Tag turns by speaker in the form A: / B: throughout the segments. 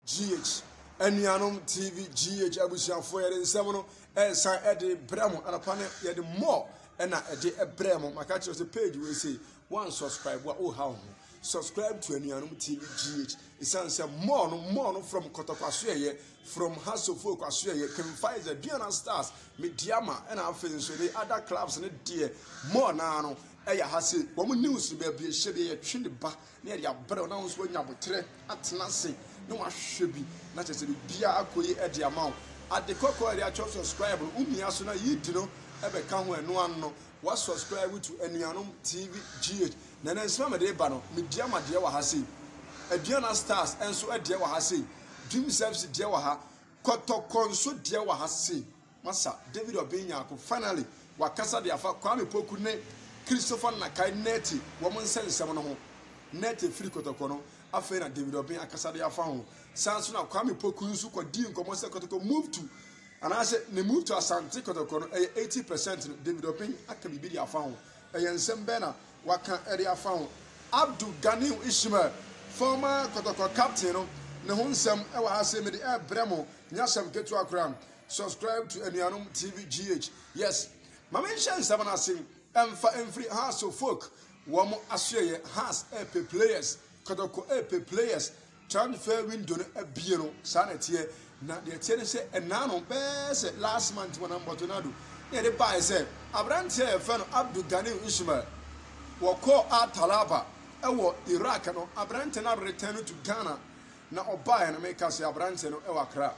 A: GH Aniu TV GH abusiafo yɛ de nsɛm no ɛsan ɛde brɛmo anapane yɛ de more ɛna ɛde ɛbrɛmo maka kyerɛ sɛ page we say one subscribe wa how subscribe to Aniu TV GH isan say more no from Kotoko asoyɛ from Hasofo asoyɛ can find the Diana Stars Mediama ɛna afei so the other clubs ne deɛ more na no ɛyɛ ha se wɔn news baabi ɛhyɛ bi yɛ twe ne ba ne yɛ abrɛ na nso nya botre atena se no ahwɛ bi na kyerɛ sɛ bia akoyi ɛde ama ade kɔkɔ ɛde atwa subscribe umia so na yidi no ɛbɛka ho ɛno ano wa subscribe to Aniu TV GH na nsɛm de ba no Mediama deɛ wɔ ha se Diana Stars enso deɛ wɔ ha se Dream Service deɛ wɔ ha Kotoko nso deɛ wɔ ha se masa David Obenyako finally wakasa de afa Kwame Poku ne Christopher Nakai neti woman nsɛm no ho neti free Kotoko no afei na David Obenyako akasa de afa ho sanso na Kwame Poku nso kɔdi nkɔmɔ sɛ Kotoko move to and I said ne move to Asante Kotoko no 80% no David Obenyako aka bibi de afa ho ɛyɛ nsɛm bɛ na waka ɛde afa ho Ganiu Ishmael former Kotoko captain no ne ho nsɛm ɛwɔ ha sɛ me de ɛbrɛmo nyasɛm ketu akram subscribe to Aniu TV GH yes mama nhyɛ nsɛm na asɛm emfri house of folk wɔn asoyɛ has EP players Kotoko EP players transfer window no abie no saa na tie na de tie ne sɛ ɛna no bɛsɛ last month wɔn ambɔtonado ne de bae sɛ abranteɛ yɛ fɛ no Ganiu Ishmael wɔkɔ Atalaba ɛwɔ Iraq no abranteɛ na return to Ghana na ɔbae na meka sɛ abranteɛ no ɛwɔ Accra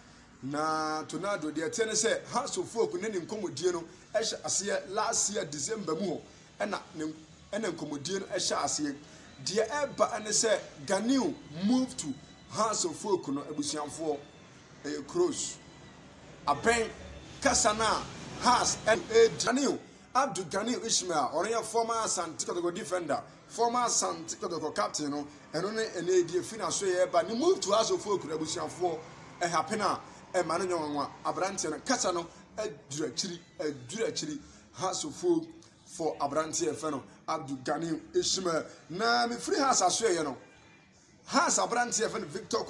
A: na tornado de tie ne sɛ house of folk ne nkomodie no ɛhyɛ aseɛ last year December mu ɛna nkomodie no ɛhyɛ aseɛ de ɛba ane sɛ Ganiu move to house of folk no abusiamfo cross abɛn kasana has and Ganiu Ganiu Ishmael ɔno former Asante Kotoko defender former Asante Kotoko captain no ɛno ne ɛna die fina so yɛ ba ne move to house of folk abusiamfo happen a ɛma no nyɔnwa abranteɛ no kasa no adura akyiri house of folk for abranteɛ fɛ no Ganiu Ishmael na me free house asoyɛ no house abranteɛ fɛ no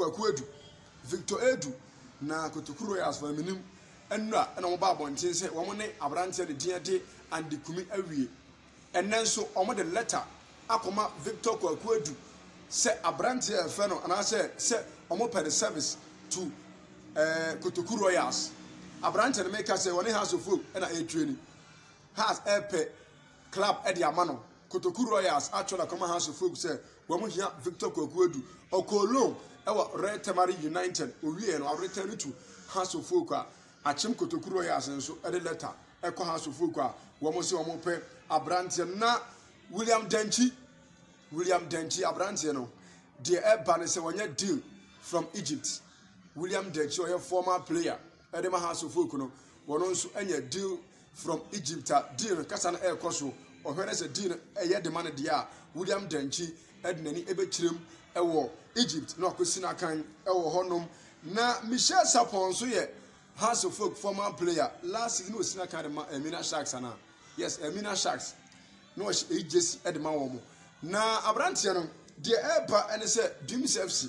A: Victor Edu na Kotoko Royals for minim ɛnura ɛna wɔn ba abɔnten sɛ wɔn ne abranteɛ de diɛde and the kumi awie ɛnɛ nso wɔn de letter akɔma Victor Edu sɛ abranteɛ fɛ no anaasɛ sɛ wɔn pɛ the service to Kotoko Royals abranteɛ no meka sɛ wɔn ne house of folk ɛna ɛretwɛni house ɛpɛ club ɛde ama no Kotoko Royals atwere akɔma house of folk sɛ wɔn hia Victor Edu ɔkɔɔlon ɛwɔ Red Tamari United owie no return to house of folk a achim Kotoko Royals nso ɛde letter ɛkɔ house of folk a wɔn sɛ wɔn pɛ abranteɛ na William Denchi abranteɛ no deɛ ɛba ne sɛ wɔnyɛ deal from Egypt William Denchi ɔyɛ former player ɛde ma house of folk no wɔn nso ɛnyɛ deal from Egypt a deal no kasa no ɛkɔ so ɔhwɛ ne sɛ deal no ɛyɛ de ma ne deɛ a William Denchi ɛde n'ani ɛbɛkyerɛm ɛwɔ Egypt na ɔkɔsi n'akan ɛwɔ hɔnom na Michelle Sapon nso yɛ house of folk former player last season was na kind of Emina Sharks ana yes Emina Sharks no was AJC edema wɔn na abranteɛ no de ɛba ɛne sɛ Dream Service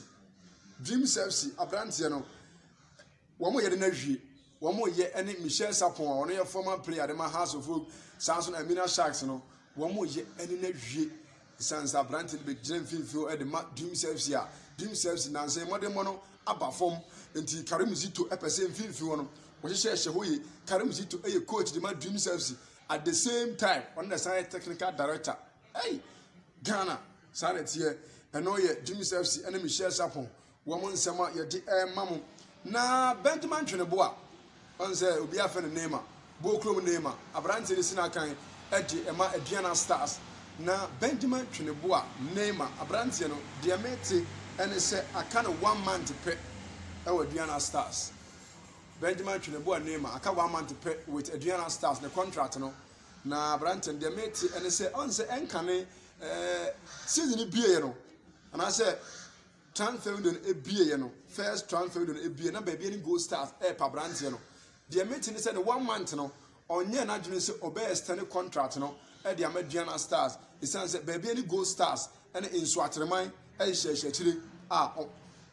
A: abranteɛ no wɔn yɛ de na hwie wɔn yɛ ɛne Michelle Sapon a ɔno yɛ former player de ma house of folk Samson Emina Sharks no wɔn yɛ ɛne na hwie sans abranteɛ no be gyina mfimfini ɛde ma Dream Service na nsɛm mɔde mɔ no aba fam enti Karim Zito epese mfimfini wono wo hye hoye Karim Zito eye coach de ma Dream Service at the same time on the side technical director hey Ghana sanet here eno ye Dream Service ene Michelle Sapon wo mo nsema ye de mamo na Benjamin Tweneboa on say obi afa ne name bo krom name abrante ni sina kan edi ema Diana Stars na Benjamin Tweneboa name abrante no de mete ene say aka no 1 month pe ewa Diana Stars Benjamin Tweneboa name aka 1 month pe with Diana Stars the contract no na Branton de mate ene say on say enkane season bie no and I say transfer window e bie no first transfer window e bie na baby any Gold Stars pa Branton no de mate ni say the 1 month no onye na dwene say obey extend contract no e de ama Diana Stars e say baby any Gold Stars ene inso atreman e hye kyire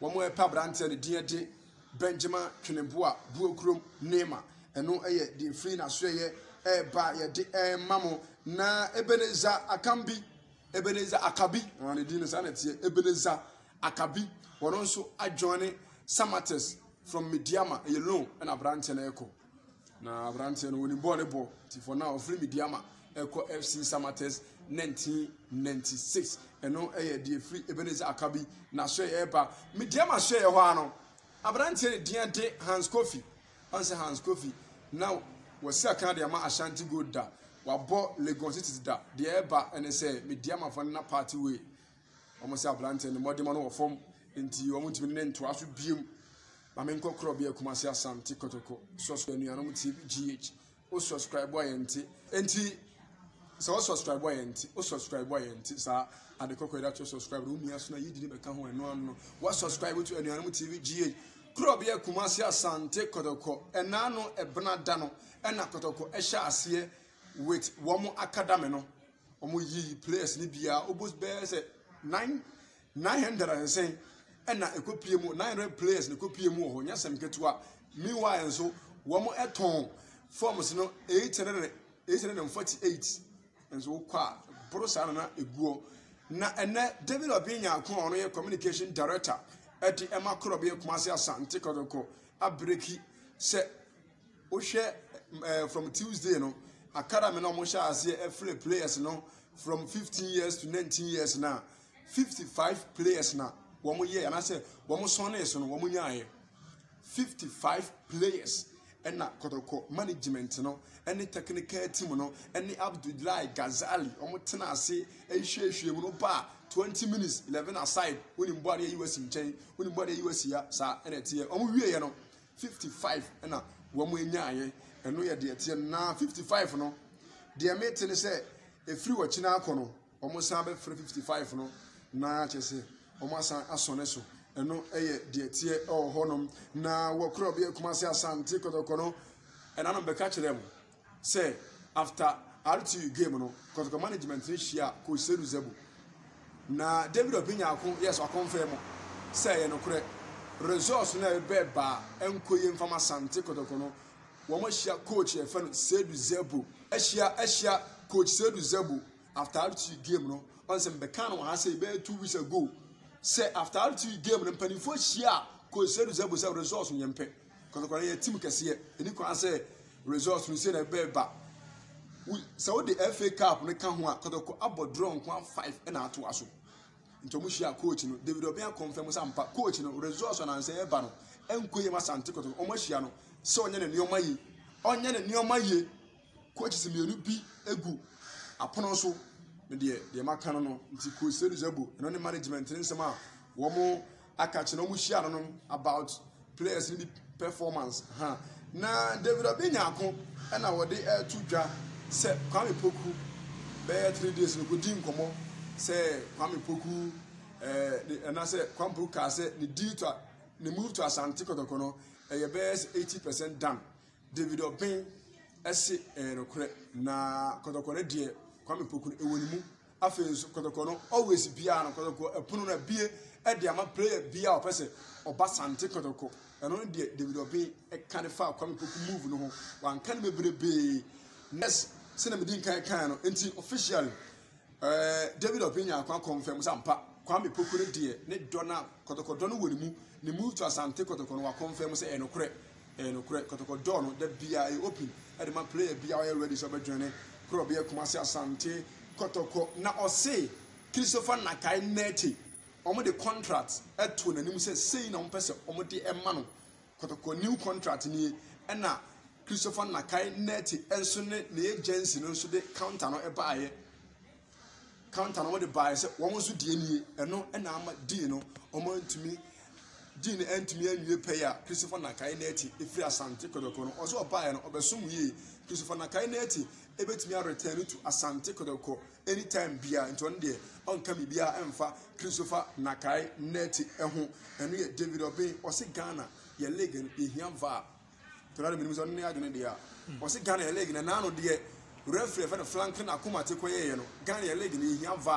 A: wɔn ɛpa aberanteɛ ne din de Benjamin Twineboa Buokrom Nema ɛno ɛyɛ de free na so ɛyɛ ɛba yɛde ɛma mo na Ebenezer Akambi Ebenezer Akabi ne din sa na tie Ebenezer Akabi wɔn nso adjoine Samates from Midiama ɛyɛ loan ɛna aberanteɛ na ɛkɔ na aberanteɛ no wɔn bɔ ne bɔ ti for now free Midiama ɛkɔ FC Samates 1996 ɛno ɛyɛ de free Ebenezer Akabi na so ɛyɛ ɛba Midiama so ɛyɛ hɔ ano aberanteɛ ne din de Hans Kofi ɔnse Hans Kofi now wɔsi aka de ama Ashanti Gold da wabɔ Lagos City da de ɛba ɛne sɛ Midiama fo na party way ɔmo sɛ aberanteɛ ne mɔdema no wɔ fam nti ɔmo ntumi ne ntoa so biem mame nkɔ krɔ bi Kumasi Asante Kotoko subscribe nuanom TV GH o subscribe boy enti so subscribe boy o subscribe boy sa ade kokɔ da to subscribe ro nua so na yidi ne bɛka ho ɛno ano wa subscribe to nuanom TV GH krɔ bi Kumasi Asante Kotoko ɛna no ɛbena da no ɛna Kotoko ɛhyɛ aseɛ with wɔn academy no wɔn yi players ni bia obos bɛɛ sɛ 900 and say ɛna ekopie mu 900 players na ekopie mu wɔ hɔ nyasɛm ketewa meanwhile nso wɔn ɛtɔn forms no 848 nso kɔ a boro saa na eguo na ɛnɛ David Obinya akon ɔno yɛ communication director ɛde ɛma Krobi Kumasi Asante Kotoko abreki sɛ wohwɛ from Tuesday no academy no mo hyɛ ase every players no from 15 years to 19 years now 55 players now womo ye and I say womo sonne so no womo nyaaye 55 players and na Kotoko management no any technical team no any Abdullahi Ghazali womo tena ase ehwehwe mu no ba 20 minutes 11 aside woni mbode US nchen woni mbode US ya sa enete womo wie ye no 55 and na womo nyaaye eno ye de tie na 55 no de mate ne say efiri wachina akono womo san be 55 no na chese omasan asone so eno eye de tie honom na wo Krobi Kumasi Asante Kotoko no enano beka kire mo say after RTU game no Kotoko management ni hia ko Seru Zebu na David Obinya akon yes wa confirm say no kure resource na be ba enkoye mfama Asante Kotoko no wo mo hia coach e fa no Seru Zebu ehia coach Seru Zebu after RTU game no on some beka no ha say be 2 weeks ago say after all two game no panifo hia ko Seru Zebu say resource nyempe Kotoko na team kese eni ko say resource no say na be ba so the FA Cup no ka ho a Kotoko abodro nko 5 na ato aso ntomu hia coach no David Obian confirm say ampa coach no resource na say e ba no enkoye Asante Kotoko omo hia no so onye na nioma yi coach se mienu bi egu apono so de maka no nti ko Seru Zebu no ne management nsema wo mo akache no mo hia no about players ni performance na David Obinya akon na wo de to dwa se Kwame Poku be 3 days no ko din komo se Kwame Poku na se Kwame Poku ka se ni dito ni move to Asante Kotoko no e be 80% done David Obinya ese no kore na Kotoko ne de Kwame Poku ewonimu afenso Kotoko no always bia no Kotoko epono na bie e de ama player bia opese oba Asante Kotoko eno de David Obinya e kan fa Kwame Poku move no ho wan kan mebrebe next sena medin kan no enti official David Obinya akwa confirm sampa Kwame Poku ne de ne dona Kotoko do no wonimu ne move to Asante Kotoko no wa confirm say eno kore Kotoko do no de bia e open e de ma player bia we ready so be join Krobi Kumasi Asante Kotoko na ose Christopher Nakai Neti omo de contract eto nanim say na ompese omo de ema no Kotoko new contract ni na Christopher Nakai Neti enso ne agency no so de counter no ebaaye counter no de buy say wo so de ani eno na ama di no omo ntumi di ne entumi anwie pay a Christopher Nakai Neti efiri Asante Kotoko no oso obaaye no obesum yi Christopher Nakai Neti ebetumi return to Asante Kotoko anytime bia into on there on kami bia emfa Christopher Nakai Neti eho eno ye David Obinya ose Ghana ye league e hiam va to na minimum so ne adwene dia ose Ghana ye league na no de referee fa no flank na akoma te koye ye no Ghana ye league e hiam va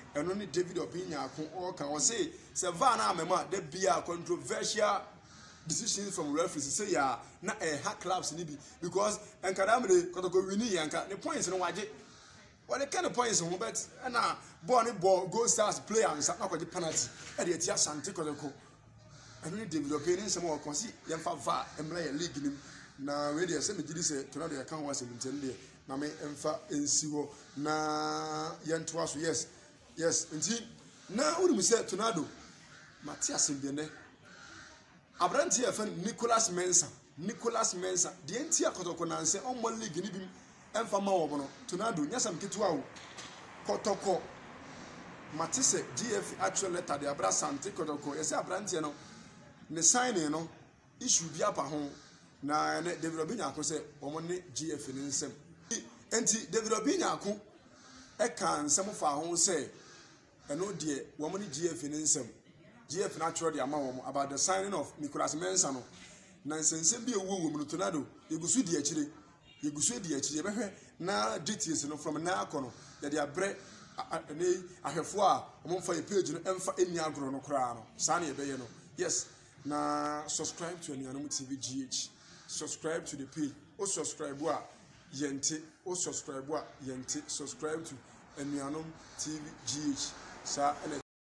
A: and only David Obinya or can say Savannah Mema there be a controversial decisions from referees say ya na hack clubs nibi because and Kadamre Kotoko wini yanka the points no waje what the kind of points on bet and ball go stars play and sa na penalty e dey tia Sante Kotoko and only David Obinya some more consi yemfa va emla league nim na we dey say me gidi say to na dey kan 117 dey na me emfa ensi ho na yentoa so yes nti na uri say tornado Matthias Mbiende Abranti efen Nicholas Mensa the entia Kotoko na nse on one league ni bim emfa ma wo no tornado nyasam ketua wo Kotoko Matisse GF actual letter de abra Sante Kotoko yesi Abranti no ne signing no issue bi apa ho na David Obinya ko se omo ne GF ni nsem enti David Obinya ko e kan nsem fa ho se eno de womo ne GF ni nsem GF natural the amount about the signing of Nicholas Mensa no na nsensem bi ewu mu tornado yegusu di akire behwe na details no from na akono ya de abre ne ahwefo a omfa e page no emfa eni agro no kra no sa na ebeye no yes na subscribe to Ganiu TV GH subscribe to the page o subscribe a yente subscribe to Ganiu TV GH sa